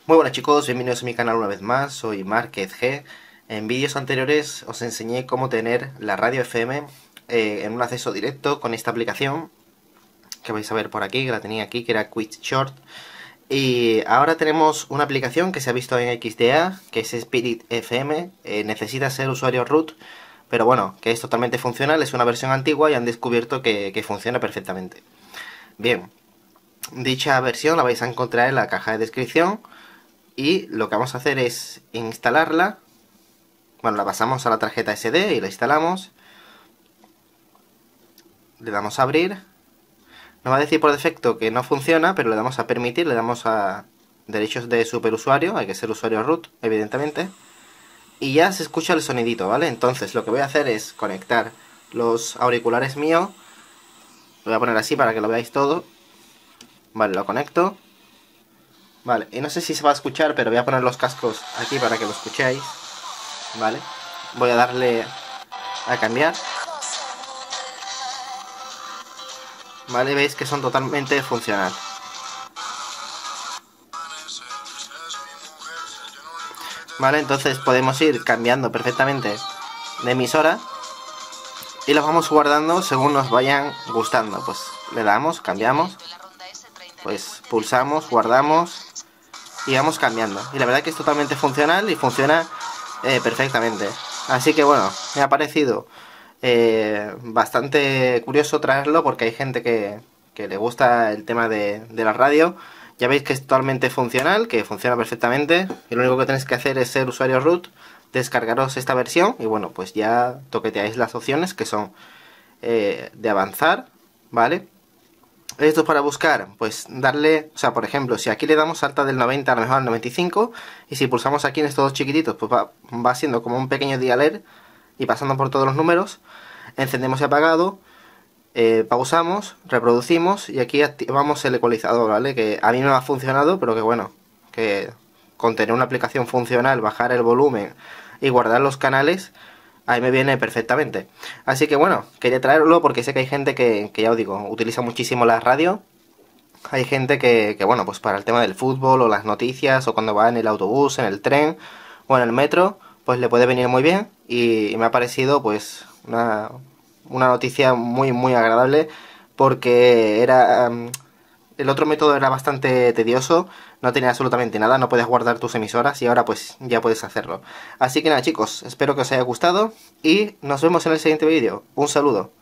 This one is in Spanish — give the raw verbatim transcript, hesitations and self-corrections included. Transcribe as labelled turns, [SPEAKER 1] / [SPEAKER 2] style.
[SPEAKER 1] Muy buenas chicos, bienvenidos a mi canal una vez más, soy Márquez G. En vídeos anteriores os enseñé cómo tener la radio F M eh, en un acceso directo con esta aplicación que vais a ver por aquí, que la tenía aquí, que era Quick Short. Y ahora tenemos una aplicación que se ha visto en X D A, que es Spirit F M, eh, necesita ser usuario root, pero bueno, que es totalmente funcional, es una versión antigua y han descubierto que, que funciona perfectamente. Bien, dicha versión la vais a encontrar en la caja de descripción. Y lo que vamos a hacer es instalarla. Bueno, la pasamos a la tarjeta ese de y la instalamos. Le damos a abrir. Nos va a decir por defecto que no funciona, pero le damos a permitir, le damos a derechos de superusuario, hay que ser usuario root, evidentemente. Y ya se escucha el sonidito, ¿vale? Entonces lo que voy a hacer es conectar los auriculares míos. Lo voy a poner así para que lo veáis todo. Vale, lo conecto. Vale, y no sé si se va a escuchar, pero voy a poner los cascos aquí para que lo escuchéis. Vale, voy a darle a cambiar. Vale, veis que son totalmente funcionales. Vale, entonces podemos ir cambiando perfectamente de emisora y los vamos guardando según nos vayan gustando. Pues le damos, cambiamos, pues pulsamos, guardamos y vamos cambiando. Y la verdad que es totalmente funcional y funciona eh, perfectamente. Así que bueno, me ha parecido eh, bastante curioso traerlo porque hay gente que, que le gusta el tema de, de la radio. Ya veis que es totalmente funcional, que funciona perfectamente. Y lo único que tenéis que hacer es ser usuario root, descargaros esta versión y bueno, pues ya toqueteáis las opciones que son eh, de avanzar, ¿vale? Esto para buscar, pues darle, o sea, por ejemplo, si aquí le damos salta del noventa a lo mejor al noventa y cinco, y si pulsamos aquí en estos dos chiquititos, pues va, va siendo como un pequeño dialer y pasando por todos los números. Encendemos y apagado, eh, pausamos, reproducimos y aquí activamos el ecualizador, ¿vale? Que a mí no ha funcionado, pero que bueno, que con tener una aplicación funcional, bajar el volumen y guardar los canales, ahí me viene perfectamente. Así que bueno, quería traerlo porque sé que hay gente que, que ya os digo, utiliza muchísimo la radio. Hay gente que, que, bueno, pues para el tema del fútbol o las noticias o cuando va en el autobús, en el tren o en el metro, pues le puede venir muy bien. Y, y me ha parecido pues una, una noticia muy muy agradable porque era... Um, el otro método era bastante tedioso, no tenía absolutamente nada, no podías guardar tus emisoras y ahora pues ya puedes hacerlo. Así que nada chicos, espero que os haya gustado y nos vemos en el siguiente vídeo. Un saludo.